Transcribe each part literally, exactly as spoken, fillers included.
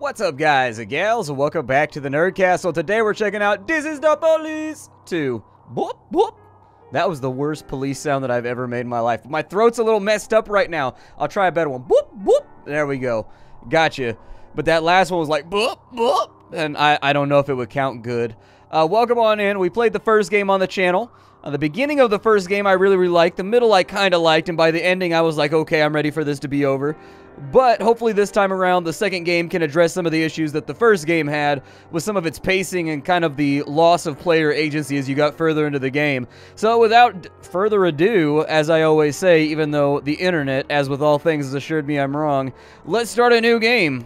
What's up, guys and gals, and welcome back to the Nerdcastle. Today we're checking out This Is the Police two. Boop, boop. That was the worst police sound that I've ever made in my life. My throat's a little messed up right now. I'll try a better one. Boop, boop. There we go. Gotcha. But that last one was like boop, boop. And I, I don't know if it would count good. Uh, welcome on in. We played the first game on the channel. Uh, the beginning of the first game I really, really liked. The middle I kind of liked. And by the ending I was like, okay, I'm ready for this to be over. But hopefully this time around, the second game can address some of the issues that the first game had with some of its pacing and kind of the loss of player agency as you got further into the game. So without further ado, as I always say, even though the internet, as with all things, has assured me I'm wrong, let's start a new game.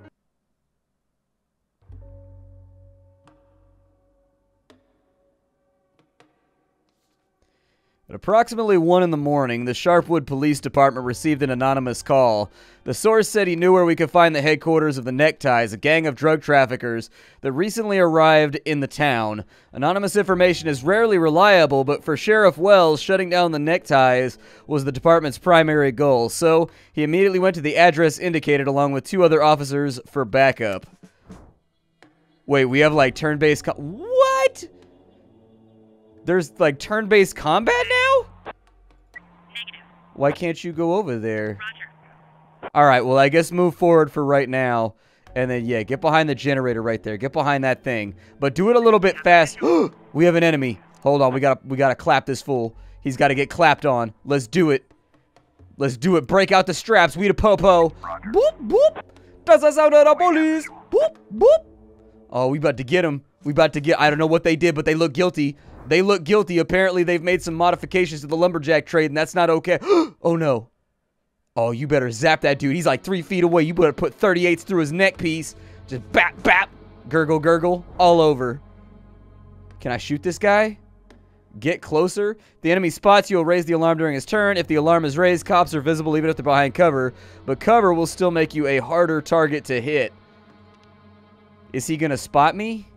At approximately one in the morning, the Sharpwood Police Department received an anonymous call. The source said he knew where we could find the headquarters of the Neckties, a gang of drug traffickers that recently arrived in the town. Anonymous information is rarely reliable, but for Sheriff Wells, shutting down the Neckties was the department's primary goal, so he immediately went to the address indicated along with two other officers for backup. Wait, we have like turn-based co- What?! There's, like, turn-based combat now? Negative. Why can't you go over there? Roger. Alright, well, I guess move forward for right now. And then, yeah, get behind the generator right there. Get behind that thing. But do it a little bit fast. We have an enemy. Hold on, we gotta, we gotta clap this fool. He's gotta get clapped on. Let's do it. Let's do it. Break out the straps. We the popo. Boop, boop. That's the sound of the police. Boop, boop. Oh, we about to get him. We about to get, I don't know what they did, but they look guilty. They look guilty. Apparently, they've made some modifications to the lumberjack trade, and that's not okay. Oh, no. Oh, you better zap that dude. He's like three feet away. You better put thirty-eights through his neck piece. Just bap, bap. Gurgle, gurgle. All over. Can I shoot this guy? Get closer. If the enemy spots you, will raise the alarm during his turn. If the alarm is raised, cops are visible even if they're behind cover. But cover will still make you a harder target to hit. Is he going to spot me?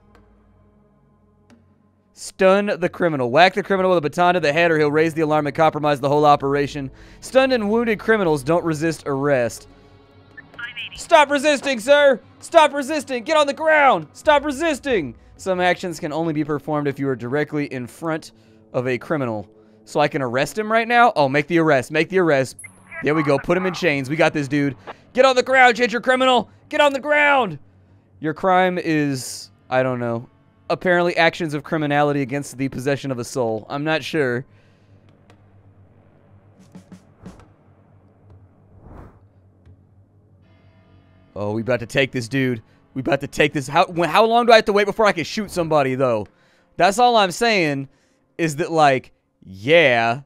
Stun the criminal. Whack the criminal with a baton to the head or he'll raise the alarm and compromise the whole operation. Stunned and wounded criminals don't resist arrest. Stop resisting, sir! Stop resisting! Get on the ground! Stop resisting! Some actions can only be performed if you are directly in front of a criminal. So I can arrest him right now? Oh, make the arrest. Make the arrest. There we go. Put him in chains. We got this dude. Get on the ground, ginger criminal! Get on the ground! Your crime is... I don't know. Apparently actions of criminality against the possession of a soul. I'm not sure. Oh, we about to take this dude. We about to take this. How, when, how long do I have to wait before I can shoot somebody, though? That's all I'm saying is that, like, yeah.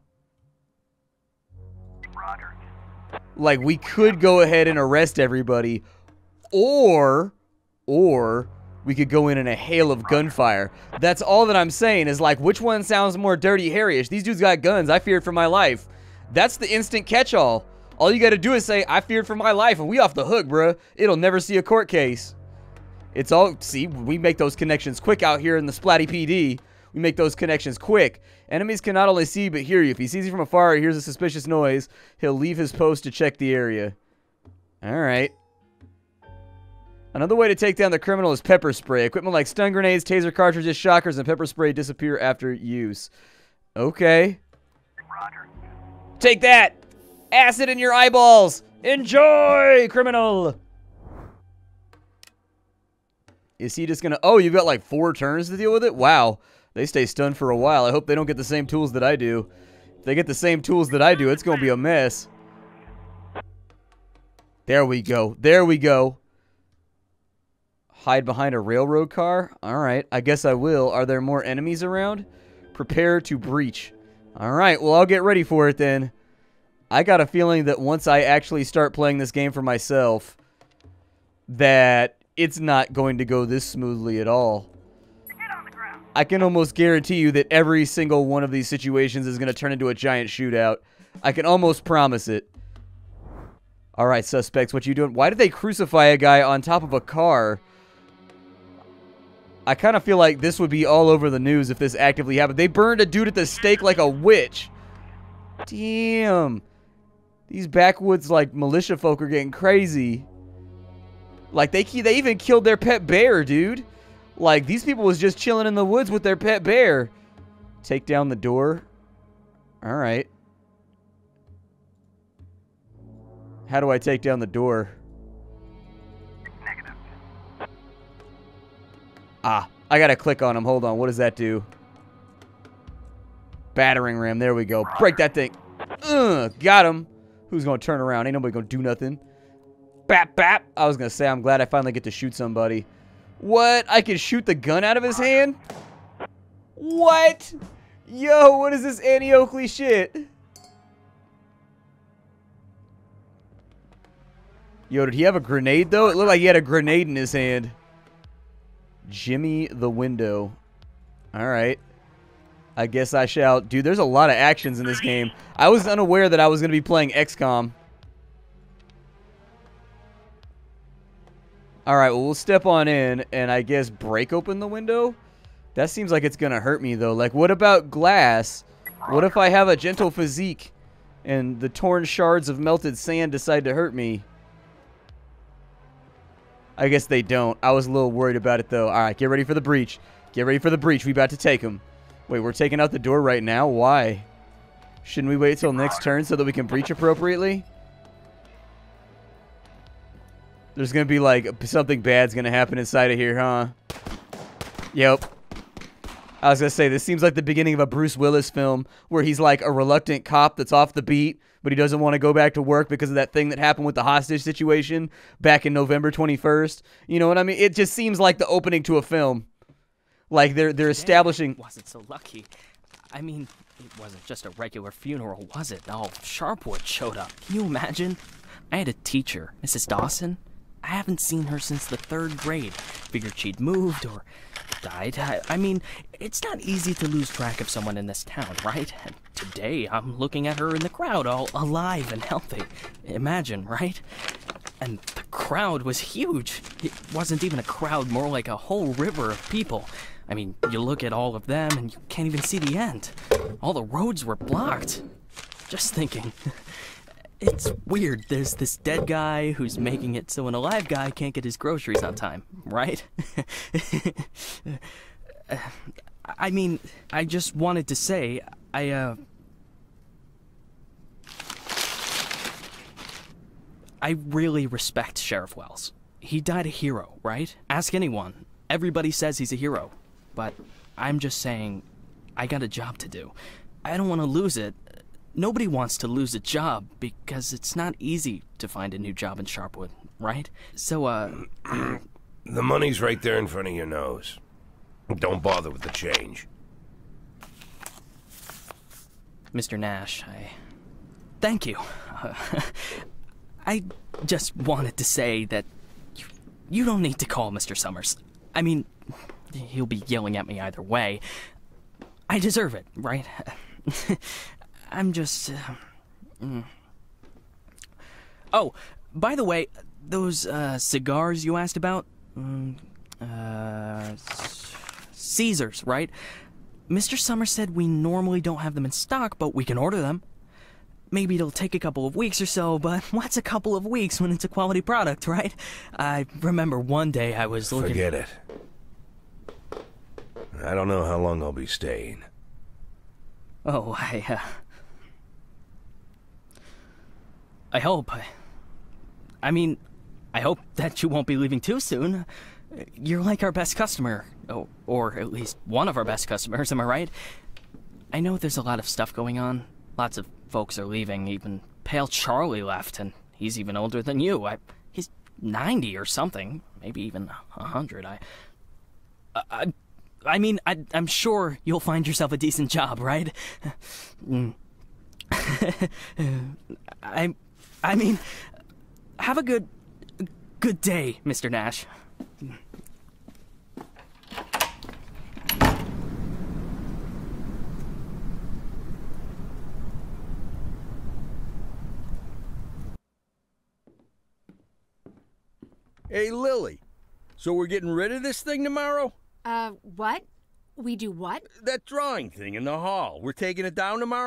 Roger. Like, we could go ahead and arrest everybody. Or, or... we could go in in a hail of gunfire. That's all that I'm saying is like, which one sounds more dirty Harry-ish? These dudes got guns. I feared for my life. That's the instant catch-all. All you got to do is say, I feared for my life, and we off the hook, bruh. It'll never see a court case. It's all, see, we make those connections quick out here in the Splatty P D. We make those connections quick. Enemies can not only see but hear you. If he sees you from afar or hears a suspicious noise, he'll leave his post to check the area. All right. Another way to take down the criminal is pepper spray. Equipment like stun grenades, taser cartridges, shockers, and pepper spray disappear after use. Okay. Roger. Take that! Acid in your eyeballs! Enjoy, criminal! Is he just gonna... Oh, you've got like four turns to deal with it? Wow. They stay stunned for a while. I hope they don't get the same tools that I do. If they get the same tools that I do, it's gonna be a mess. There we go. There we go. Hide behind a railroad car? Alright, I guess I will. Are there more enemies around? Prepare to breach. Alright, well, I'll get ready for it then. I got a feeling that once I actually start playing this game for myself, that it's not going to go this smoothly at all. Get on the ground. I can almost guarantee you that every single one of these situations is going to turn into a giant shootout. I can almost promise it. Alright, suspects, what you doing? Why did they crucify a guy on top of a car? I kind of feel like this would be all over the news if this actively happened. They burned a dude at the stake like a witch. Damn. These backwoods, like, militia folk are getting crazy. Like, they, they even killed their pet bear, dude. Like, these people was just chilling in the woods with their pet bear. Take down the door. All right. How do I take down the door? Negative. Ah, I gotta click on him. Hold on. What does that do? Battering ram. There we go. Break that thing. Ugh, got him. Who's gonna turn around? Ain't nobody gonna do nothing. Bap, bap. I was gonna say, I'm glad I finally get to shoot somebody. What? I can shoot the gun out of his hand? What? Yo, what is this Annie Oakley shit? Yo, did he have a grenade, though? It looked like he had a grenade in his hand. Jimmy the window. Alright. I guess I shall. Dude, there's a lot of actions in this game. I was unaware that I was going to be playing X COM. Alright, well, we'll step on in and I guess break open the window. That seems like it's going to hurt me, though. Like, what about glass? What if I have a gentle physique and the torn shards of melted sand decide to hurt me? I guess they don't. I was a little worried about it, though. Alright, get ready for the breach. Get ready for the breach. We about to take him. Wait, we're taking out the door right now? Why? Shouldn't we wait till next turn so that we can breach appropriately? There's going to be, like, something bad's going to happen inside of here, huh? Yep. I was going to say, this seems like the beginning of a Bruce Willis film where he's, like, a reluctant cop that's off the beat, but he doesn't want to go back to work because of that thing that happened with the hostage situation back in November twenty-first. You know what I mean? It just seems like the opening to a film. Like, they're, they're establishing... Wasn't so lucky. I mean, it wasn't just a regular funeral, was it? All Sharpwood showed up. Can you imagine? I had a teacher, Missus Dawson. I haven't seen her since the third grade. Figured she'd moved or died. I, I mean, it's not easy to lose track of someone in this town, right? And today, I'm looking at her in the crowd, all alive and healthy. Imagine, right? And the crowd was huge. It wasn't even a crowd, more like a whole river of people. I mean, you look at all of them and you can't even see the end. All the roads were blocked. Just thinking... It's weird. There's this dead guy who's making it so an alive guy can't get his groceries on time, right? I mean, I just wanted to say, I, uh... I really respect Sheriff Wells. He died a hero, right? Ask anyone. Everybody says he's a hero. But I'm just saying, I got a job to do. I don't want to lose it. Nobody wants to lose a job because it's not easy to find a new job in Sharpwood, right? So, uh... The money's right there in front of your nose. Don't bother with the change. Mister Nash, I... Thank you. Uh, I just wanted to say that you, you don't need to call Mister Summers. I mean, he'll be yelling at me either way. I deserve it, right? I'm just... Uh, mm. Oh, by the way, those uh, cigars you asked about? Um, uh, Caesars, right? Mister Summers said we normally don't have them in stock, but we can order them. Maybe it'll take a couple of weeks or so, but what's a couple of weeks when it's a quality product, right? I remember one day I was looking... Forget it. I don't know how long I'll be staying. Oh, I, uh... I hope. I, I mean, I hope that you won't be leaving too soon. You're like our best customer. Or, or at least one of our best customers, am I right? I know there's a lot of stuff going on. Lots of folks are leaving. Even Pale Charlie left, and he's even older than you. I, he's ninety or something. Maybe even a hundred. I... I... I mean, I, I'm sure you'll find yourself a decent job, right? I... I mean, have a good, good day, Mister Nash. Hey, Lily. So we're getting rid of this thing tomorrow? Uh, what? We do what? That drawing thing in the hall. We're taking it down tomorrow?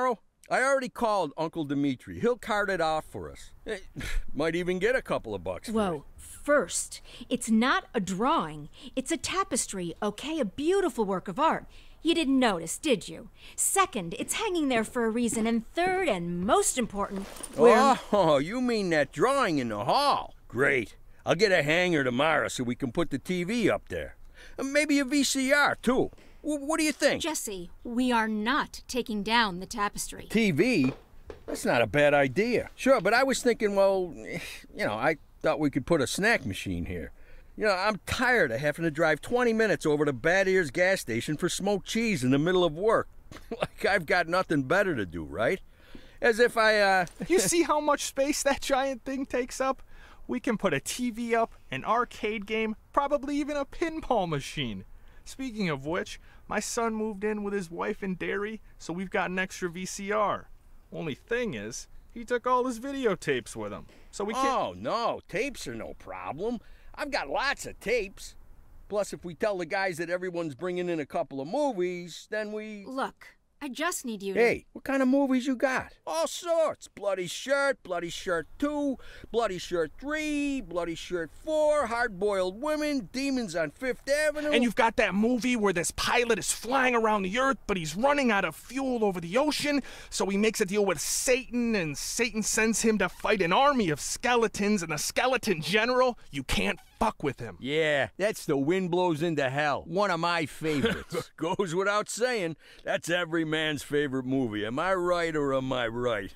I already called Uncle Dimitri. He'll cart it off for us. Eh, Might even get a couple of bucks for it. Whoa, first, it's not a drawing. It's a tapestry, okay? A beautiful work of art. You didn't notice, did you? Second, it's hanging there for a reason. And third, and most important, we're... Oh, you mean that drawing in the hall? Great. I'll get a hanger tomorrow so we can put the T V up there. And maybe a V C R, too. W- what do you think? Jesse, we are not taking down the tapestry. T V? That's not a bad idea. Sure, but I was thinking, well, you know, I thought we could put a snack machine here. You know, I'm tired of having to drive twenty minutes over to Bad Ears gas station for smoked cheese in the middle of work. Like I've got nothing better to do, right? As if I, uh... You see how much space that giant thing takes up? We can put a T V up, an arcade game, probably even a pinball machine. Speaking of which, my son moved in with his wife and dairy, so we've got an extra V C R. Only thing is, he took all his videotapes with him, so we can't... Oh, no, tapes are no problem. I've got lots of tapes. Plus, if we tell the guys that everyone's bringing in a couple of movies, then we... Look, I just need you to... Hey, what kind of movies you got? All sorts. Bloody Shirt, Bloody Shirt two, Bloody Shirt three, Bloody Shirt four, Hard-Boiled Women, Demons on Fifth Avenue. And you've got that movie where this pilot is flying around the earth, but he's running out of fuel over the ocean, so he makes a deal with Satan, and Satan sends him to fight an army of skeletons, and the skeleton general, you can't fuck with him. Yeah, that's The Wind Blows into Hell. One of my favorites. Goes without saying, that's every man's favorite movie. Am I right or am I right?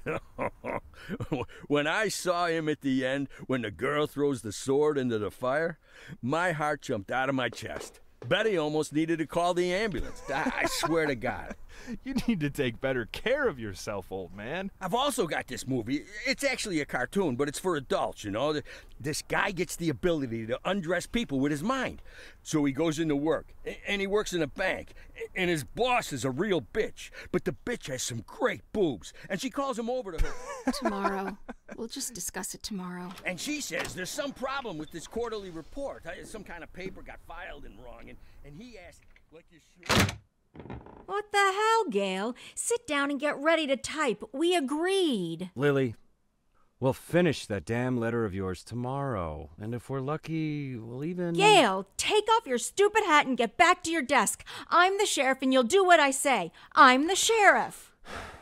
When I saw him at the end, when the girl throws the sword into the fire, my heart jumped out of my chest. Betty almost needed to call the ambulance. I I swear to God. You need to take better care of yourself, old man. I've also got this movie. It's actually a cartoon, but it's for adults, you know. This guy gets the ability to undress people with his mind. So he goes into work, and he works in a bank, and his boss is a real bitch. But the bitch has some great boobs, and she calls him over to her. Tomorrow. We'll just discuss it tomorrow. And she says there's some problem with this quarterly report. Uh, Some kind of paper got filed in wrong, and, and he asked, like you should... What the hell, Gail? Sit down and get ready to type. We agreed. Lily, we'll finish that damn letter of yours tomorrow. And if we're lucky, we'll even... Gail, take off your stupid hat and get back to your desk. I'm the sheriff and you'll do what I say. I'm the sheriff.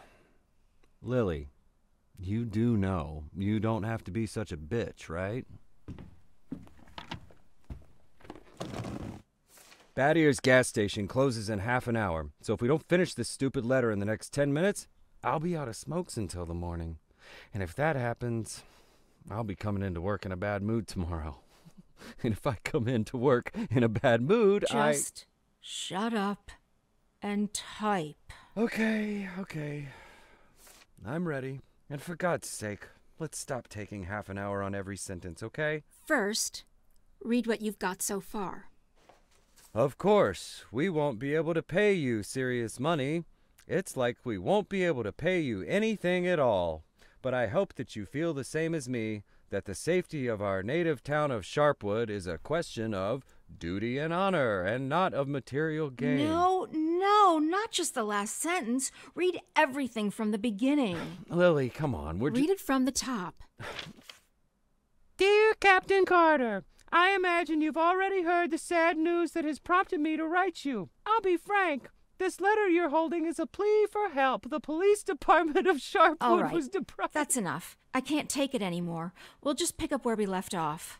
Lily, you do know you don't have to be such a bitch, right? Bad Ears gas station closes in half an hour, so if we don't finish this stupid letter in the next ten minutes, I'll be out of smokes until the morning. And if that happens, I'll be coming into work in a bad mood tomorrow. And if I come into work in a bad mood, I... Just shut up and type. Okay, okay. I'm ready. And for God's sake, let's stop taking half an hour on every sentence, okay? First, read what you've got so far. Of course, we won't be able to pay you serious money. It's like we won't be able to pay you anything at all. But I hope that you feel the same as me, that the safety of our native town of Sharpwood is a question of duty and honor, and not of material gain. No, no, not just the last sentence. Read everything from the beginning. Lily, come on. We're Read it from the top. Dear Captain Carter, I imagine you've already heard the sad news that has prompted me to write you. I'll be frank. This letter you're holding is a plea for help. The police department of Sharpwood All right, was deprived. that's enough. I can't take it anymore. We'll just pick up where we left off.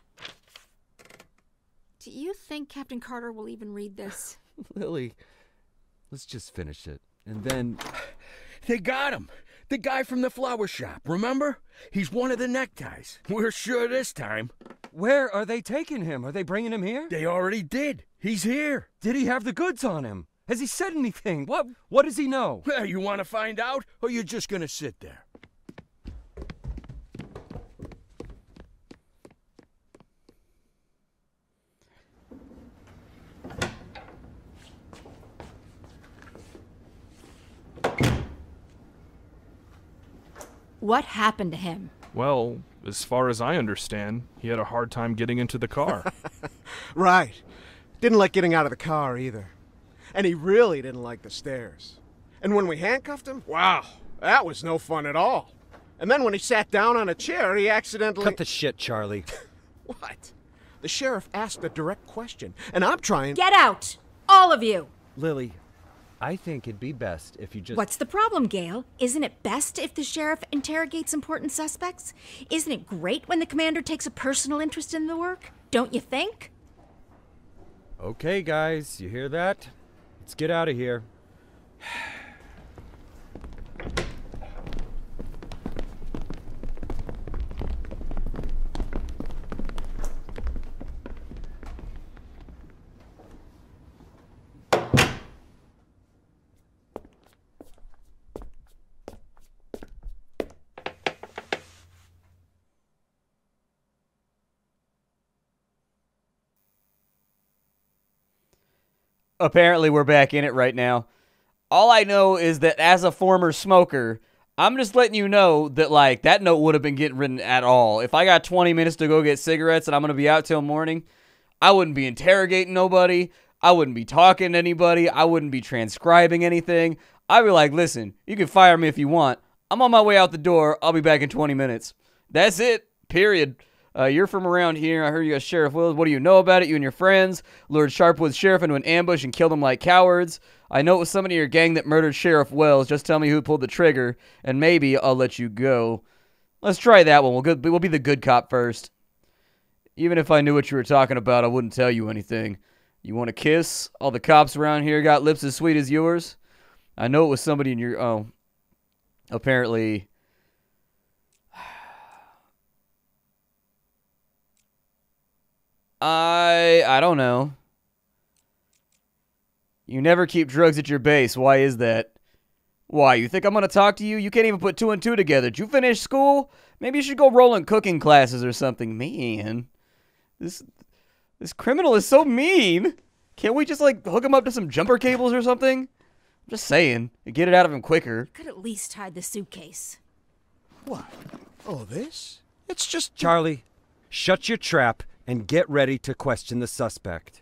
Do you think Captain Carter will even read this? Lily, let's just finish it. And then... They got him. The guy from the flower shop, remember? He's one of the neckties. We're sure this time. Where are they taking him? Are they bringing him here? They already did. He's here. Did he have the goods on him? Has he said anything? What What does he know? Well, you want to find out, or you're just going to sit there? What happened to him? Well, as far as I understand, he had a hard time getting into the car. Right. Didn't like getting out of the car either. And he really didn't like the stairs. And when we handcuffed him, wow, That was no fun at all. And then when he sat down on a chair, he accidentally... Cut the shit, Charlie. What? The sheriff asked a direct question, and I'm trying... Get out! All of you! Lily, I think it'd be best if you just... What's the problem, Gail? Isn't it best if the sheriff interrogates important suspects? Isn't it great when the commander takes a personal interest in the work? Don't you think? Okay, guys, you hear that? Let's get out of here. Apparently, we're back in it right now. All I know is that as a former smoker, I'm just letting you know that, like, that note would have been getting written at all. If I got twenty minutes to go get cigarettes and I'm going to be out till morning, I wouldn't be interrogating nobody. I wouldn't be talking to anybody. I wouldn't be transcribing anything. I'd be like, listen, you can fire me if you want. I'm on my way out the door. I'll be back in twenty minutes. That's it. Period. Uh, you're from around here. I heard you got Sheriff Wills. What do you know about it? You and your friends lured Sharpwood's sheriff into an ambush and killed him like cowards. I know it was somebody in your gang that murdered Sheriff Wells. Just tell me who pulled the trigger, and maybe I'll let you go. Let's try that one. We'll, go, we'll be the good cop first. Even if I knew what you were talking about, I wouldn't tell you anything. You want a kiss? All the cops around here got lips as sweet as yours. I know it was somebody in your... Oh. Apparently... I I don't know. You never keep drugs at your base. Why is that? Why, you think I'm going to talk to you? You can't even put two and two together. Did you finish school? Maybe you should go roll in cooking classes or something. Man, this this criminal is so mean. Can't we just, like, hook him up to some jumper cables or something? I'm just saying. Get it out of him quicker. Could at least hide the suitcase. What? Oh, this? It's just... Charlie, shut your trap and get ready to question the suspect.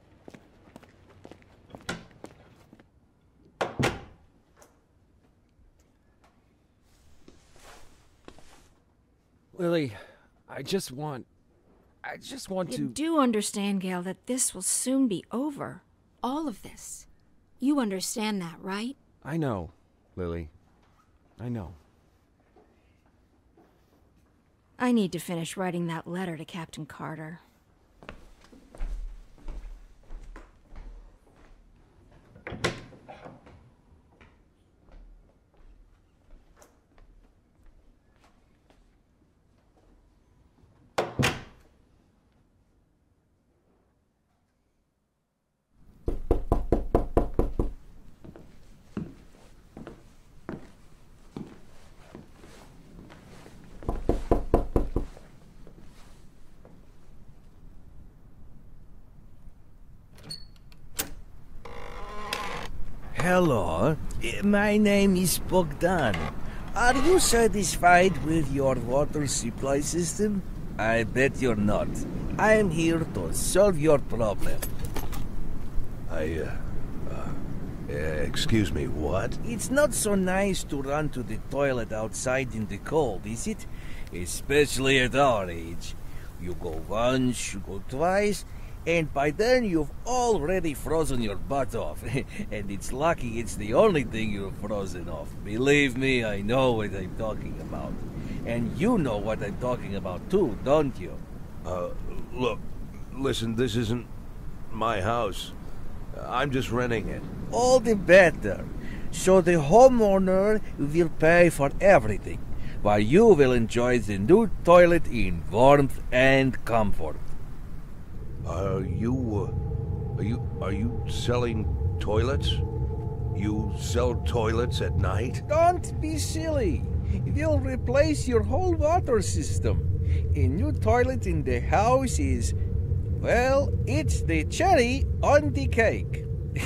Lily, I just want... I just want You to... do understand, Gail, that this will soon be over. All of this. You understand that, right? I know, Lily. I know. I need to finish writing that letter to Captain Carter. Hello, my name is Bogdan. Are you satisfied with your water supply system? I bet you're not. I am here to solve your problem. I, uh, uh, excuse me, what? It's not so nice to run to the toilet outside in the cold, is it? Especially at our age. You go once, you go twice, and by then you've already frozen your butt off. And it's lucky it's the only thing you've frozen off. Believe me, I know what I'm talking about. And you know what I'm talking about too, don't you? Uh, look, listen, this isn't my house. I'm just renting it. All the better. So the homeowner will pay for everything, while you will enjoy the new toilet in warmth and comfort. Are you, uh, are you, are you selling toilets? You sell toilets at night? Don't be silly. We'll replace your whole water system. A new toilet in the house is, well, it's the cherry on the cake.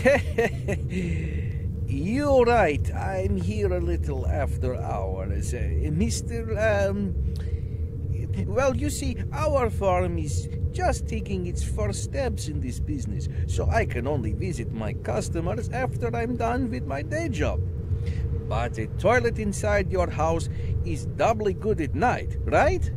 You're right. I'm here a little after hours. Uh, Mister, um... Well, you see, our farm is just taking its first steps in this business, so I can only visit my customers after I'm done with my day job. But a toilet inside your house is doubly good at night, right?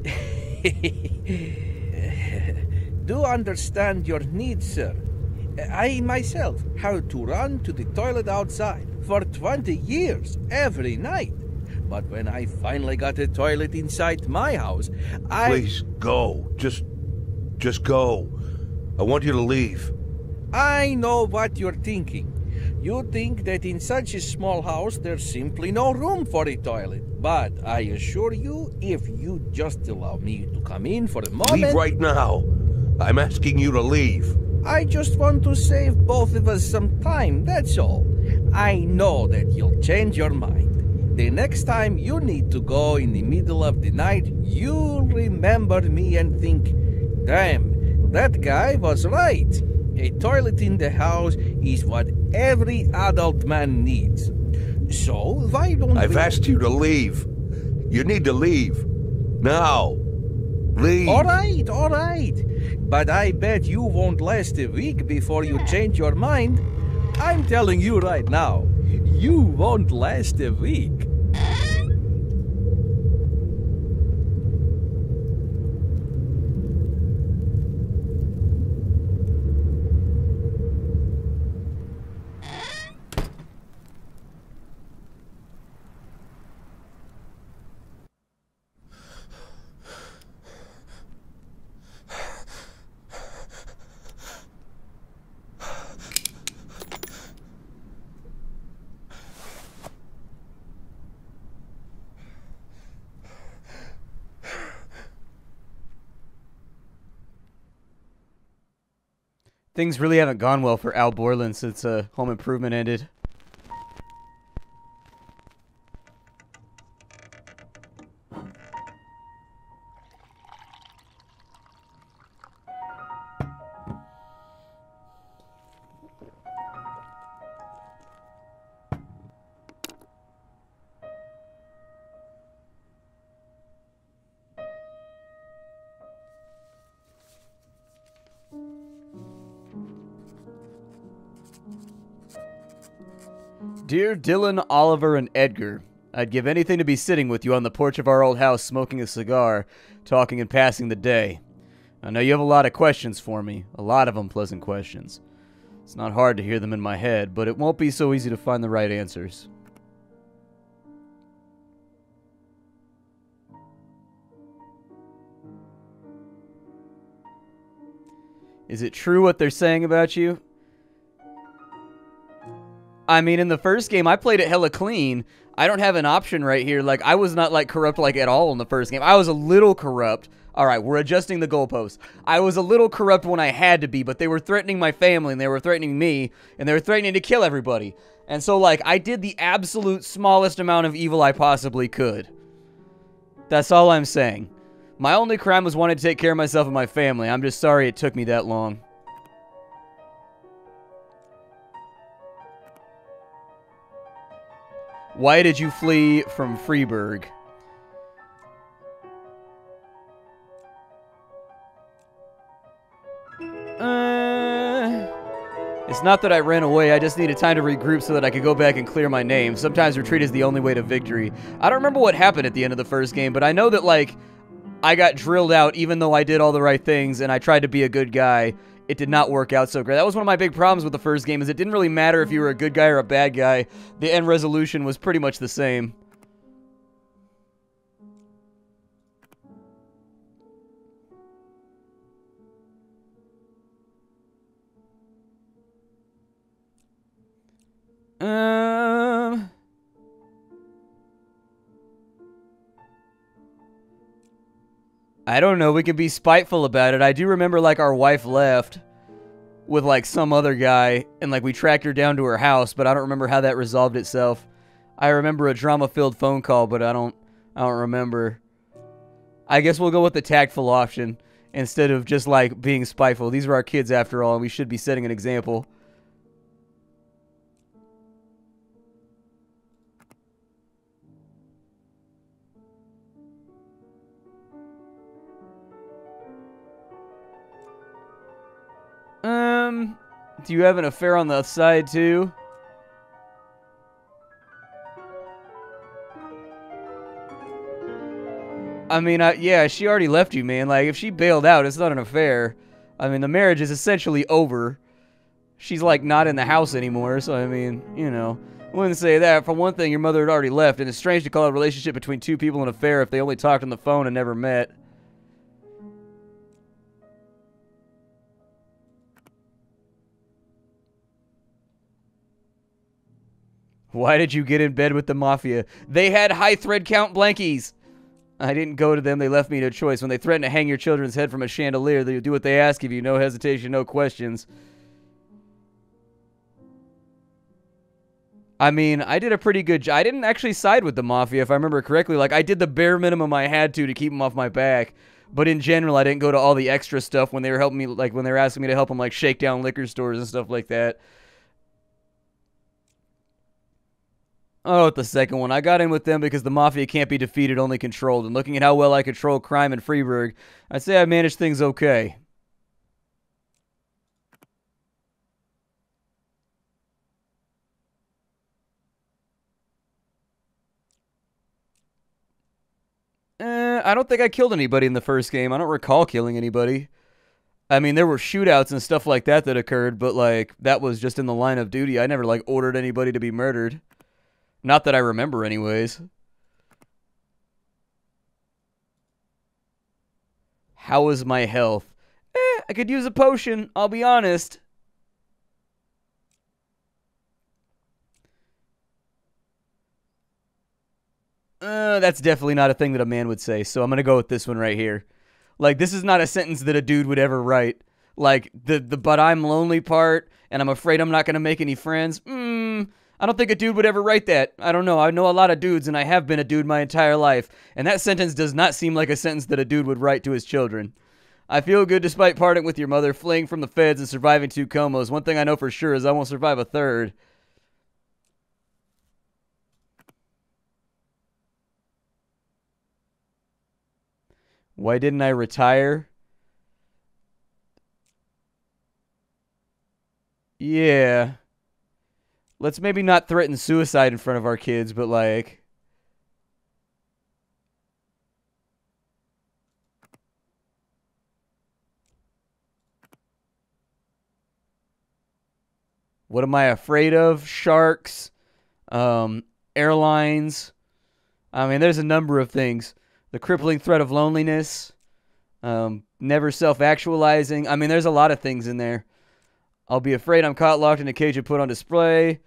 Do understand your needs, sir. I myself had to run to the toilet outside for twenty years every night. But when I finally got a toilet inside my house, I... Please, go. Just... just go. I want you to leave. I know what you're thinking. You think that in such a small house there's simply no room for a toilet. But I assure you, if you just allow me to come in for a moment... Leave right now. I'm asking you to leave. I just want to save both of us some time, that's all. I know that you'll change your mind. The next time you need to go in the middle of the night, you'll remember me and think, damn, that guy was right. A toilet in the house is what every adult man needs. So, why don't I've we... asked you to leave. You need to leave. Now. Leave. All right, all right. But I bet you won't last a week before you change your mind. I'm telling you right now, you won't last a week. Things really haven't gone well for Al Borland since uh, Home Improvement ended. Dear Dylan, Oliver, and Edgar, I'd give anything to be sitting with you on the porch of our old house smoking a cigar, talking and passing the day. I know you have a lot of questions for me, a lot of unpleasant questions. It's not hard to hear them in my head, but it won't be so easy to find the right answers. Is it true what they're saying about you? I mean, in the first game, I played it hella clean. I don't have an option right here. Like, I was not, like, corrupt, like, at all in the first game. I was a little corrupt. All right, we're adjusting the goalposts. I was a little corrupt when I had to be, but they were threatening my family, and they were threatening me, and they were threatening to kill everybody. And so, like, I did the absolute smallest amount of evil I possibly could. That's all I'm saying. My only crime was wanting to take care of myself and my family. I'm just sorry it took me that long. Why did you flee from Freeburg? Uh, it's not that I ran away, I just needed time to regroup so that I could go back and clear my name. Sometimes retreat is the only way to victory. I don't remember what happened at the end of the first game, but I know that, like, I got drilled out even though I did all the right things and I tried to be a good guy. It did not work out so great. That was one of my big problems with the first game, is it didn't really matter if you were a good guy or a bad guy. The end resolution was pretty much the same. Um... I don't know, we could be spiteful about it. I do remember, like, our wife left with, like, some other guy, and, like, we tracked her down to her house, but I don't remember how that resolved itself. I remember a drama-filled phone call, but I don't, I don't remember. I guess we'll go with the tactful option instead of just, like, being spiteful. These are our kids, after all, and we should be setting an example. Um, do you have an affair on the side, too? I mean, uh, yeah, she already left you, man. Like, if she bailed out, it's not an affair. I mean, the marriage is essentially over. She's, like, not in the house anymore, so, I mean, you know. I wouldn't say that. For one thing, your mother had already left, and it's strange to call a relationship between two people an affair if they only talked on the phone and never met. Why did you get in bed with the Mafia? They had high thread count blankies. I didn't go to them. They left me no choice. When they threaten to hang your children's head from a chandelier, they do what they ask of you. No hesitation, no questions. I mean, I did a pretty good job. I didn't actually side with the Mafia, if I remember correctly. Like, I did the bare minimum I had to to keep them off my back. But in general, I didn't go to all the extra stuff when they were helping me, like, when they were asking me to help them, like, shake down liquor stores and stuff like that. Oh, at the second one. I got in with them because the Mafia can't be defeated, only controlled. And looking at how well I control crime in Freiburg, I'd say I managed things okay. Eh, I don't think I killed anybody in the first game. I don't recall killing anybody. I mean, there were shootouts and stuff like that that occurred, but, like, that was just in the line of duty. I never, like, ordered anybody to be murdered. Not that I remember, anyways. How is my health? Eh, I could use a potion, I'll be honest. Uh, that's definitely not a thing that a man would say, so I'm gonna go with this one right here. Like, this is not a sentence that a dude would ever write. Like, the, the but I'm lonely part, and I'm afraid I'm not gonna make any friends. Hmm... I don't think a dude would ever write that. I don't know. I know a lot of dudes, and I have been a dude my entire life. And that sentence does not seem like a sentence that a dude would write to his children. I feel good despite parting with your mother, fleeing from the feds, and surviving two comas. One thing I know for sure is I won't survive a third. Why didn't I retire? Yeah. Let's maybe not threaten suicide in front of our kids, but like... What am I afraid of? Sharks, um, airlines. I mean, there's a number of things. The crippling threat of loneliness, um, never self-actualizing. I mean, there's a lot of things in there. I'll be afraid I'm caught locked in a cage and put on display.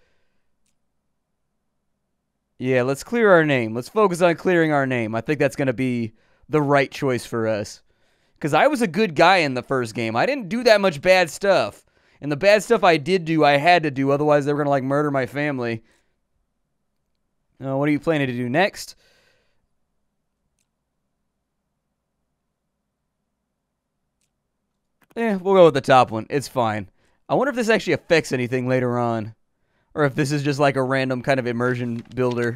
Yeah, let's clear our name. Let's focus on clearing our name. I think that's going to be the right choice for us. Because I was a good guy in the first game. I didn't do that much bad stuff. And the bad stuff I did do, I had to do. Otherwise, they were going to, like, murder my family. Uh, what are you planning to do next? Eh, we'll go with the top one. It's fine. I wonder if this actually affects anything later on. Or if this is just like a random kind of immersion builder.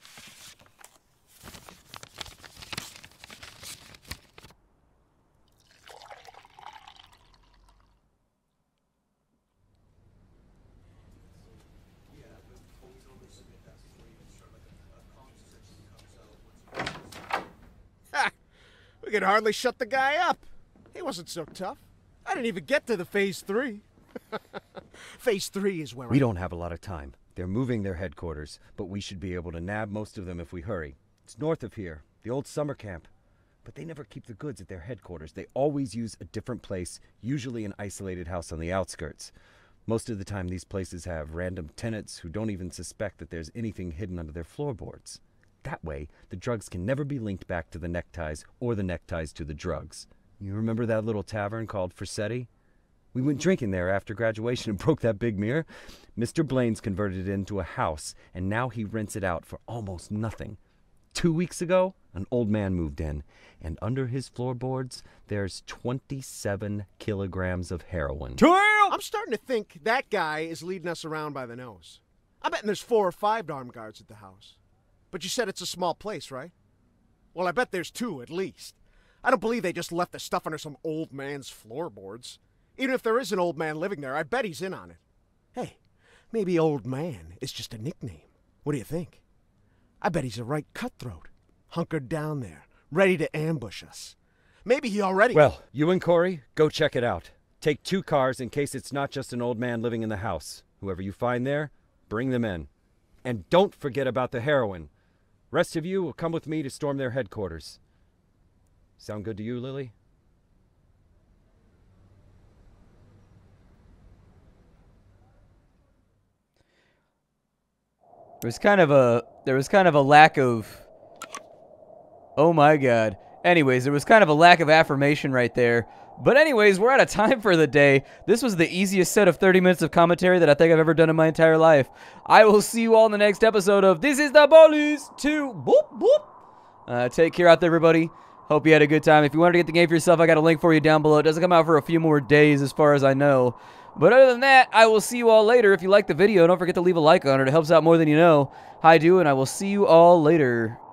Ha! We could hardly shut the guy up. He wasn't so tough. I didn't even get to the phase three. Phase three is where We I... don't have a lot of time. They're moving their headquarters, but we should be able to nab most of them if we hurry. It's north of here, the old summer camp. But they never keep the goods at their headquarters. They always use a different place, usually an isolated house on the outskirts. Most of the time, these places have random tenants who don't even suspect that there's anything hidden under their floorboards. That way, the drugs can never be linked back to the neckties or the neckties to the drugs. You remember that little tavern called Forsetti? We went drinking there after graduation and broke that big mirror. Mister Blaine's converted it into a house, and now he rents it out for almost nothing. Two weeks ago, an old man moved in, and under his floorboards, there's twenty-seven kilograms of heroin. I'm starting to think that guy is leading us around by the nose. I bet there's four or five armed guards at the house. But you said it's a small place, right? Well, I bet there's two at least. I don't believe they just left the stuff under some old man's floorboards. Even if there is an old man living there, I bet he's in on it. Hey, maybe old man is just a nickname. What do you think? I bet he's a right cutthroat. Hunkered down there, ready to ambush us. Maybe he already... Well, you and Corey, go check it out. Take two cars in case it's not just an old man living in the house. Whoever you find there, bring them in. And don't forget about the heroin. Rest of you will come with me to storm their headquarters. Sound good to you, Lily? There was kind of a there was kind of a lack of oh my god. Anyways, there was kind of a lack of affirmation right there. But anyways, we're out of time for the day. This was the easiest set of thirty minutes of commentary that I think I've ever done in my entire life. I will see you all in the next episode of This is the Police two. Boop, boop. Uh, take care out there, everybody. Hope you had a good time. If you wanted to get the game for yourself, I got a link for you down below. It doesn't come out for a few more days as far as I know. But other than that, I will see you all later. If you liked the video, don't forget to leave a like on it. It helps out more than you know. Hi, do, and I will see you all later.